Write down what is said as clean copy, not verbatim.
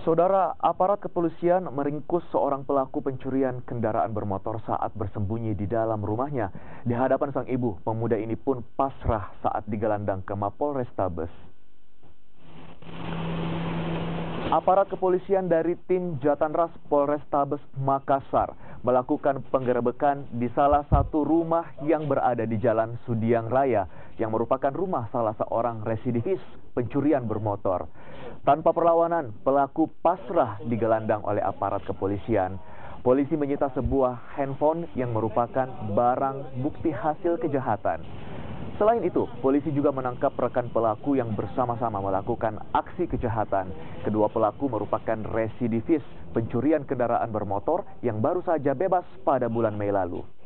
Saudara, aparat kepolisian meringkus seorang pelaku pencurian kendaraan bermotor saat bersembunyi di dalam rumahnya. Di hadapan sang ibu, pemuda ini pun pasrah saat digelandang ke Mapolrestabes. Aparat kepolisian dari tim Jatanras Polrestabes Makassar melakukan penggerebekan di salah satu rumah yang berada di Jalan Sudiang Raya yang merupakan rumah salah seorang residivis pencurian bermotor. Tanpa perlawanan, pelaku pasrah digelandang oleh aparat kepolisian. Polisi menyita sebuah handphone yang merupakan barang bukti hasil kejahatan. Selain itu, polisi juga menangkap rekan pelaku yang bersama-sama melakukan aksi kejahatan. Kedua pelaku merupakan residivis pencurian kendaraan bermotor yang baru saja bebas pada bulan Mei lalu.